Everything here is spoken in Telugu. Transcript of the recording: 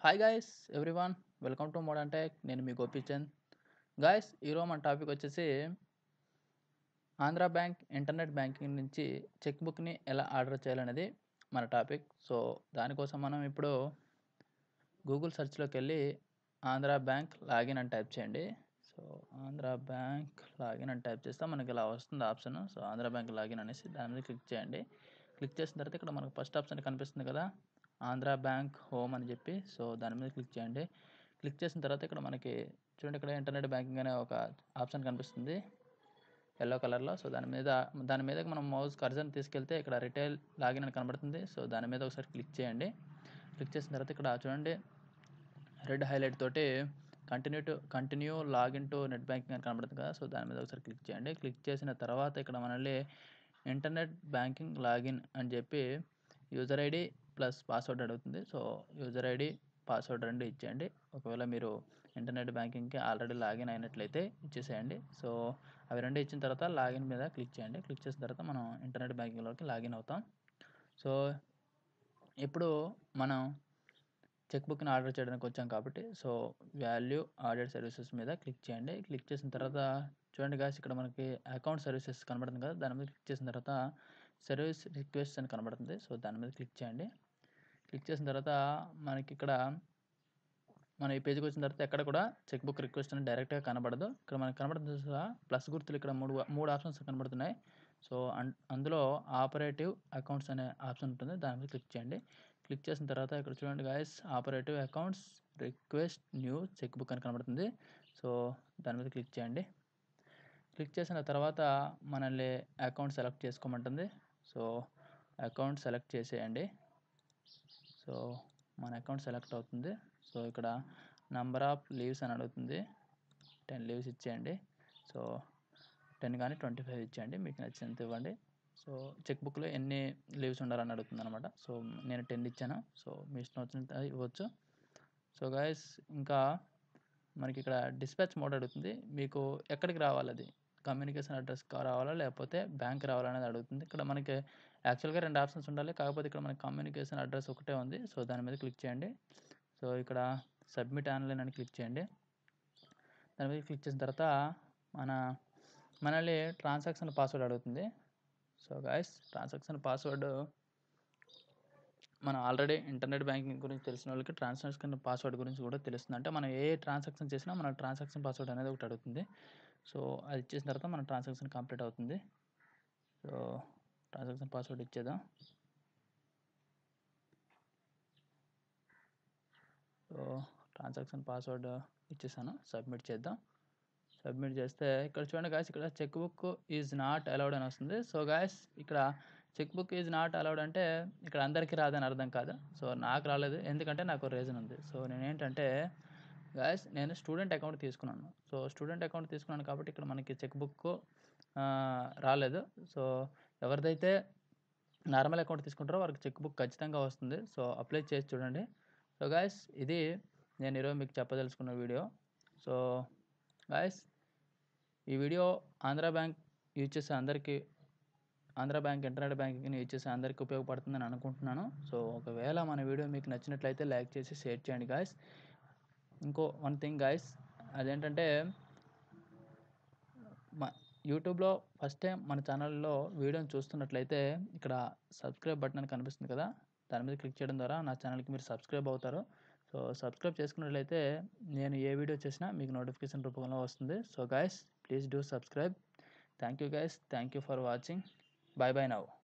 Hi guys everyone, welcome to modern tech. నేను మీ గోపిచంద్. గైస్, ఈరోజు మన టాపిక్ వచ్చేసి ఆంధ్రా బ్యాంక్ ఇంటర్నెట్ బ్యాంకింగ్ నుంచి చెక్ బుక్ని ఎలా ఆర్డర్ చేయాలనేది మన టాపిక్. సో దానికోసం మనం ఇప్పుడు గూగుల్ సెర్చ్లోకి వెళ్ళి ఆంధ్రా బ్యాంక్ లాగిన్ అని టైప్ చేయండి. సో ఆంధ్రా బ్యాంక్ లాగిన్ అని టైప్ చేస్తే మనకి ఇలా వస్తుంది option. So Andhra bank login అనేసి దాని మీద క్లిక్ చేయండి. క్లిక్ చేసిన తర్వాత ఇక్కడ మనకు ఫస్ట్ ఆప్షన్ కనిపిస్తుంది కదా, ఆంధ్రా బ్యాంక్ హోమ్ అని చెప్పి. సో దాని మీద క్లిక్ చేయండి. క్లిక్ చేసిన తర్వాత ఇక్కడ మనకి చూడండి, ఇక్కడ ఇంటర్నెట్ బ్యాంకింగ్ అనే ఒక ఆప్షన్ కనిపిస్తుంది ఎల్లో కలర్లో. సో దాని మీద మనం మౌస్ కర్సర్ తీసుకెళ్తే ఇక్కడ రిటైల్ లాగిన్ అని కనబడుతుంది. సో దాని మీద ఒకసారి క్లిక్ చేయండి. క్లిక్ చేసిన తర్వాత ఇక్కడ చూడండి, రెడ్ హైలైట్ తోటి continue login to net banking అని కనబడుతుంది కదా. సో దాని మీద ఒకసారి క్లిక్ చేయండి. క్లిక్ చేసిన తర్వాత ఇక్కడ మనల్ని ఇంటర్నెట్ బ్యాంకింగ్ లాగిన్ అని చెప్పి యూజర్ ఐడి ప్లస్ పాస్వర్డ్ అడుగుతుంది. సో యూజర్ ఐడి పాస్వర్డ్ రెండు ఇచ్చేయండి. ఒకవేళ మీరు ఇంటర్నెట్ బ్యాంకింగ్కి ఆల్రెడీ లాగిన్ అయినట్లయితే ఇచ్చేసేయండి. సో అవి రెండు ఇచ్చిన తర్వాత లాగిన్ మీద క్లిక్ చేయండి. క్లిక్ చేసిన తర్వాత మనం ఇంటర్నెట్ బ్యాంకింగ్లోకి లాగిన్ అవుతాం. సో ఇప్పుడు మనం చెక్ బుక్ని ఆర్డర్ చేయడానికి వచ్చాం కాబట్టి సో వాల్యూ ఆర్డర్ సర్వీసెస్ మీద క్లిక్ చేయండి. క్లిక్ చేసిన తర్వాత చూడండి గాయ్స్, ఇక్కడ మనకి అకౌంట్ సర్వీసెస్ కనబడుతుంది కదా, దాని మీద క్లిక్ చేసిన తర్వాత సర్వీస్ రిక్వెస్ట్ అని కనబడుతుంది. సో దాని మీద క్లిక్ చేయండి. క్లిక్ చేసిన తర్వాత మనకి ఇక్కడ మన ఈ పేజ్కి వచ్చిన తర్వాత ఎక్కడ కూడా చెక్ బుక్ రిక్వెస్ట్ అని డైరెక్ట్గా కనబడదు. ఇక్కడ మనకి కనబడుతుంది ప్లస్ గుర్తులు, ఇక్కడ మూడు ఆప్షన్స్ కనబడుతున్నాయి. సో అందులో ఆపరేటివ్ అకౌంట్స్ అనే ఆప్షన్ ఉంటుంది, దాని మీద క్లిక్ చేయండి. క్లిక్ చేసిన తర్వాత ఇక్కడ చూడండి guys, operative accounts request new cheque book అని కనబడుతుంది. సో దాని మీద క్లిక్ చేయండి. క్లిక్ చేసిన తర్వాత మనల్ని అకౌంట్ సెలెక్ట్ చేసుకోమంటుంది. సో అకౌంట్ సెలెక్ట్ చేసేయండి. సో మన అకౌంట్ సెలెక్ట్ అవుతుంది. సో ఇక్కడ నెంబర్ ఆఫ్ లీవ్స్ అని అడుగుతుంది, 10 లీవ్స్ ఇచ్చేయండి. సో 10 కానీ 25 ఇచ్చేయండి, మీకు నచ్చినంత ఇవ్వండి. సో చెక్ బుక్లో ఎన్ని లీవ్స్ ఉండాలని అడుగుతుంది అనమాట. సో నేను 10 ఇచ్చాను. సో మీ ఇష్టం వచ్చినంత ఇవ్వచ్చు. సో గైస్, ఇంకా మనకి ఇక్కడ డిస్పాచ్ మోడ్ అడుగుతుంది. మీకు ఎక్కడికి రావాలి, అది కమ్యూనికేషన్ అడ్రస్ రావాలా లేకపోతే బ్యాంక్ రావాలనేది అడుగుతుంది. ఇక్కడ మనకి యాక్చువల్గా 2 ఆప్షన్స్ ఉండాలి, కాకపోతే ఇక్కడ మనకి కమ్యూనికేషన్ అడ్రస్ ఒకటే ఉంది. సో దాని మీద క్లిక్ చేయండి. సో ఇక్కడ సబ్మిట్ ఆన్లైన్ అని క్లిక్ చేయండి. దాని మీద క్లిక్ చేసిన తర్వాత మనల్ని ట్రాన్సాక్షన్ పాస్వర్డ్ అడుగుతుంది. సో గైస్, ట్రాన్సాక్షన్ పాస్వర్డ్ మనం ఆల్రెడీ ఇంటర్నెట్ బ్యాంకింగ్ గురించి తెలిసిన వాళ్ళకి ట్రాన్సాక్షన్ పాస్వర్డ్ గురించి కూడా తెలుస్తుంది. అంటే మనం ఏ ట్రాన్సాక్షన్ చేసినా మన ట్రాన్సాక్షన్ పాస్వర్డ్ అనేది ఒకటి అడుగుతుంది. సో అది ఇచ్చేసిన తర్వాత మన ట్రాన్సాక్షన్ కంప్లీట్ అవుతుంది. సో ట్రాన్సాక్షన్ పాస్వర్డ్ ఇచ్చేద్దాం. సో ట్రాన్సాక్షన్ పాస్వర్డ్ ఇచ్చేసాను, సబ్మిట్ చేద్దాం. సబ్మిట్ చేస్తే ఇక్కడ చూడండి గాయస్, ఇక్కడ cheque book is not allowed అని వస్తుంది. సో గాయస్, ఇక్కడ cheque book is not allowed అంటే ఇక్కడ అందరికీ రాదని అర్థం కాదు. సో నాకు రాలేదు, ఎందుకంటే నాకు రీజన్ ఉంది. సో నేనేంటంటే గాయస్, నేను స్టూడెంట్ అకౌంట్ తీసుకున్నాను. సో స్టూడెంట్ అకౌంట్ తీసుకున్నాను కాబట్టి ఇక్కడ మనకి చెక్ బుక్ రాలేదు. సో ఎవరిదైతే నార్మల్ అకౌంట్ తీసుకుంటారో వారికి చెక్ బుక్ ఖచ్చితంగా వస్తుంది. సో అప్లై చేసి చూడండి. సో గాయస్, ఇది నేను ఈరోజు మీకు చెప్పదలుచుకున్న వీడియో. సో గాయస్, ఈ వీడియో ఆంధ్రా బ్యాంక్ యూజ్ చేసే అందరికీ, ఆంధ్రా బ్యాంక్ ఇంటర్నెట్ బ్యాంకింగ్ని యూజ్ చేసే అందరికీ ఉపయోగపడుతుందని అనుకుంటున్నాను. సో ఒకవేళ మన వీడియో మీకు నచ్చినట్లయితే లైక్ చేసి షేర్ చేయండి గాయస్. ఇంకో వన్ థింగ్ గాయస్, అదేంటంటే యూట్యూబ్లో ఫస్ట్ టైం మన ఛానల్లో వీడియోని చూస్తున్నట్లయితే ఇక్కడ సబ్స్క్రైబ్ బటన్ అని కనిపిస్తుంది కదా, దాని మీద క్లిక్ చేయడం ద్వారా నా ఛానల్కి మీరు సబ్స్క్రైబ్ అవుతారు. సో సబ్స్క్రైబ్ చేసుకున్నట్లయితే నేను ఏ వీడియో చేసినా మీకు నోటిఫికేషన్ రూపంలో వస్తుంది. So guys, please do subscribe. Thank you guys, thank you for watching. Bye bye now.